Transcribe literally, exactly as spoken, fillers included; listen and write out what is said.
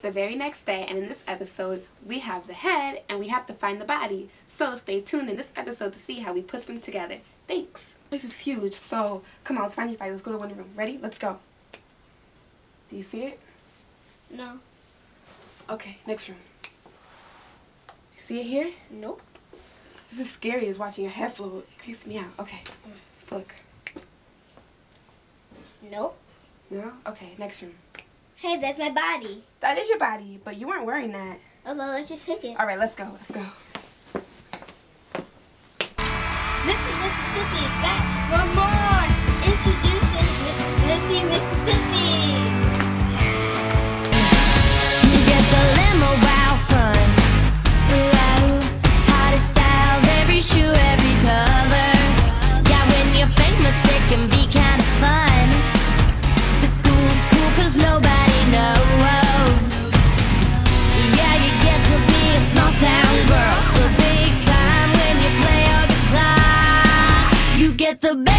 the very next day, and in this episode, we have the head and we have to find the body. So stay tuned in this episode to see how we put them together. Thanks. This is huge, so come on, let's find your body. Let's go to one room. Ready? Let's go. Do you see it? No. Okay, next room. Do you see it here? Nope. This is scary, is watching your head float. It creeps me out. Okay, let's look. Nope. No? Okay, next room. Hey, that's my body. That is your body, but you weren't wearing that. Oh, well, let's just take it. Alright, let's go. Let's go. Lissy Mississippi is back for more. Introducing Lissy Mississippi. You get the limo out front. Wow, hottest styles, every shoe, every color. Yeah, when you're famous, it can be kind of fun. But school's cool 'cause nobody knows. Yeah, you get to be a small town girl. The big time when you play your guitar. You get the best.